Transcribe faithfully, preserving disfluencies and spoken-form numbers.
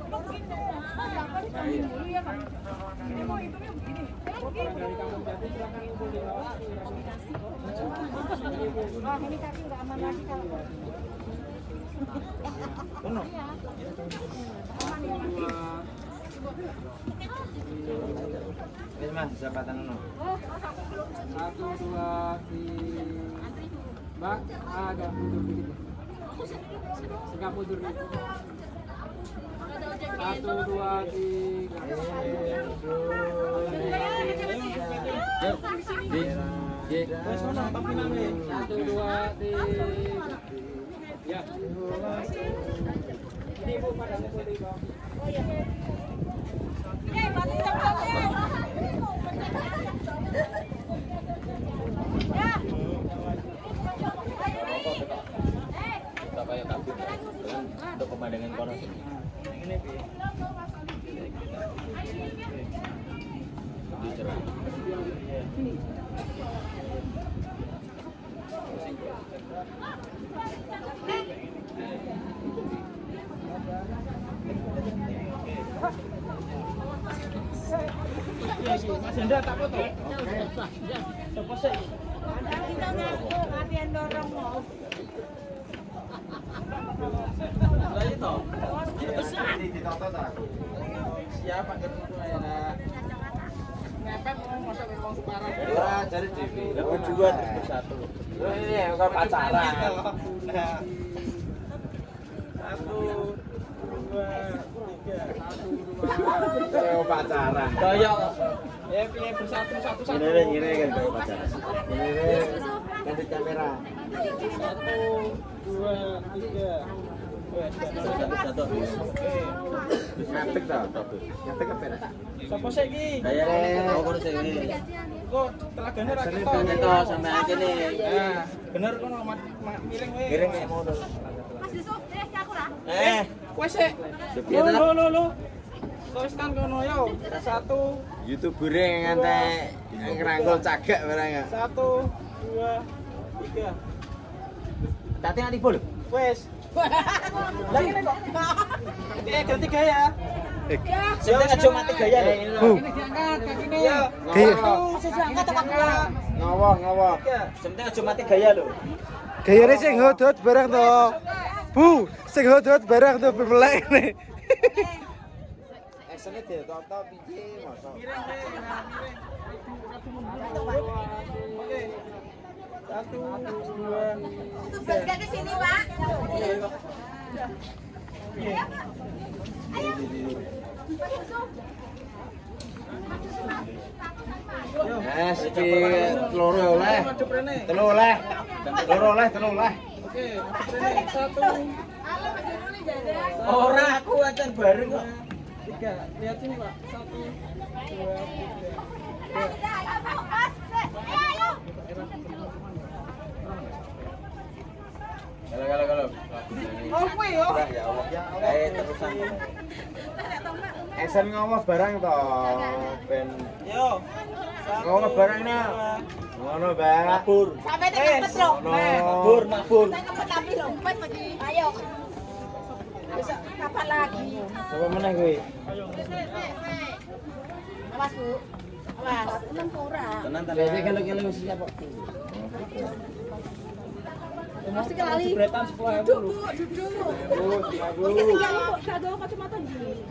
Ini mau hitungnya begini. Dari kampung Jati silakan ngumpul di bawah. Wah, ini kaki nggak aman lagi kalau. Penuh. Aman ya. Wes Mas, siapa tangan? Satu, dua, tiga. Mbak, agak mundur dikit. Segak mundur dikit. Satu, dua, tiga. Satu, dua, tiga. Ya. Ini ibu pada ngumpul di bawah. Oh iya. Eh, mati tempat. Ya. Tak kayak kabin. Untuk pemandangan kono. Ini piye? Di cerah. Mas Hendra tak foto. Sopo sih? Kita ngaku latihan dorong mau. Lah itu. Ini ditonton ta? Siapa ketemu ya? Ngepet mau masa wong sekarang. Ora jare dhewe. Lah tujuan terus satu. Ini kok pacaran. Nah. Satu, dua, tiga. Satu, dua. Kayak pacaran. Kayak ya piye bersatu satu satu. Ini ini kan kayak pacaran. Ini ganti kamera. Satu, dua, tiga. Satu-satu. Ngapik ta? Ngapik apa? Sopo sih iki? Kayane ngono sing iki. Kok telagane ra Seni ketok. ketok sampe kene. Nah, bener kono miring wae. Miring kayak ngono. Mas Yusuf, deh aku ra. Eh, Wes sik. Sepiye ta? Lo lo lo. Wes kan kono yo. Satu, YouTube goreng ngantek ngrangkul cagak barang ya. satu, dua, tiga. Tati nganti bol. Wes. Lah ngene kok. Eh, ganti gaya. Sing aja mati gaya lho. Ini diangkat kakine. Iya. Gaya. Sejak angkat tekan gua. Ngawoh, ngawoh. Sing aja mati gaya lho. Gayane sing hodot barang to. Bu, sing hodot barang to bemelek ini. Aksene ditoto piye mosok. Miring wae, nah miring. Aduh mundur. Oke. Satu, dua, tiga. Kita ke sini, Pak. Yes, iki loro oleh. Telu oleh. Loro oleh, telu oleh. Oke, satu. Ora aku acan bareng kok. Tiga. Lihat sini, Pak. Satu, dua, tiga. Kalau kalau kalau. Oh, kuwi yo. Ya Allah. Eh terusan. Esen ngowo barang to, ben. Yo. Ngowo barang nah. Ngono, Mbak. Mabur. Sampai tempat lho. Mabur, mabur. Saya kempet tapi lho, kempet lagi. Ayo. Besok kapan lagi? Coba meneh kuwi. Ayo. Awas, Bu. Awas, tenang ora. Tenan ta. Biasa kelo-kelo wis siap kok. Mesti kelali. Jebretan sepuluh ribu lho. Duduk. Iki sing kado kacamata iki.